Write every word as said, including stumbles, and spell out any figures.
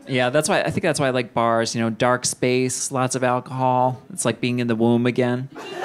Yeah, that's why I think that's why I like bars. You know, dark space, lots of alcohol. It's like being in the womb again.